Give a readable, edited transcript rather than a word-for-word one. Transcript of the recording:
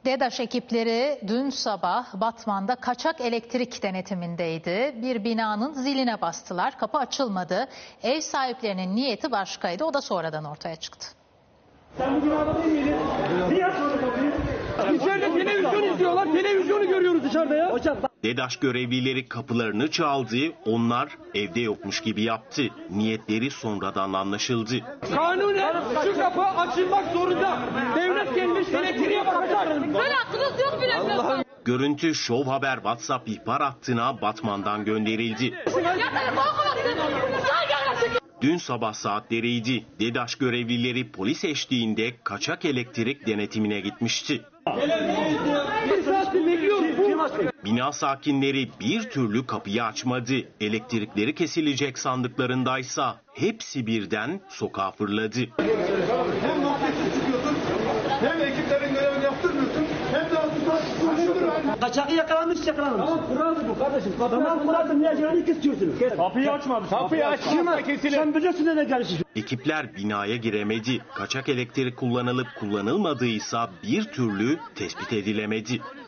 DEDAŞ ekipleri dün sabah Batman'da kaçak elektrik denetimindeydi. Bir binanın ziline bastılar. Kapı açılmadı. Ev sahiplerinin niyeti başkaydı. O da sonradan ortaya çıktı. Sen bu binada değil miydin? Niye açmadın kapıyı? İçeride televizyon izliyorlar. Televizyonu görüyoruz dışarıda ya. Hocam bak. DEDAŞ görevlileri kapılarını çaldı. Onlar evde yokmuş gibi yaptı. Niyetleri sonradan anlaşıldı. Kanunen şu kapı açılmak zorunda. Devlet gelmiş elektriğe bakacak. Sen hakkınız yok bile. Görüntü Show Haber WhatsApp ihbar hattına Batman'dan gönderildi. Dün sabah saatleriydi. DEDAŞ görevlileri polis eşliğinde kaçak elektrik denetimine gitmişti. Bir saattir bekliyoruz. Bina sakinleri bir türlü kapıyı açmadı. Elektrikleri kesilecek sandıklarındaysa hepsi birden sokağa fırladı. Hem noktasız çıkıyorsun, hem ekiplerin görevini yaptırmıyorsun, hem de asıl Kaçakı yakalanmış yakalanmış. Tamam kuraldı bu kardeşim. Tamam kuraldı. Niye canını istiyorsunuz? Kapıyı açmadı. Kapıyı açma kesin. Sen biliyorsun ne kardeşim. Ekipler binaya giremedi. Kaçak elektrik kullanılıp kullanılmadıysa bir türlü tespit edilemedi.